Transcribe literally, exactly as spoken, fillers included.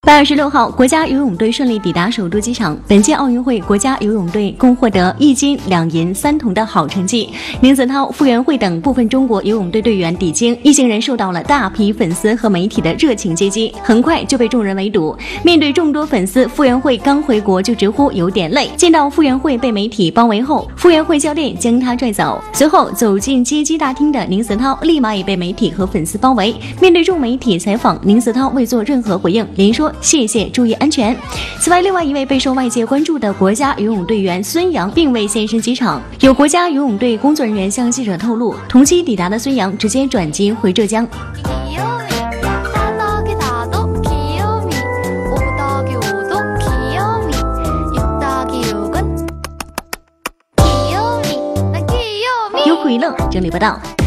八月十六号，国家游泳队顺利抵达首都机场。本届奥运会，国家游泳队共获得一金两银三铜的好成绩。宁泽涛、傅园慧等部分中国游泳队队员抵京，一行人受到了大批粉丝和媒体的热情接机，很快就被众人围堵。面对众多粉丝，傅园慧刚回国就直呼有点累。见到傅园慧被媒体包围后，傅园慧教练将她拽走。随后走进接机大厅的宁泽涛，立马也被媒体和粉丝包围。面对众媒体采访，宁泽涛未做任何回应，连说谢谢，注意安全。此外，另外一位备受外界关注的国家游泳队员孙杨并未现身机场。有国家游泳队工作人员向记者透露，同期抵达的孙杨直接转机回浙江。优酷娱乐整理报道。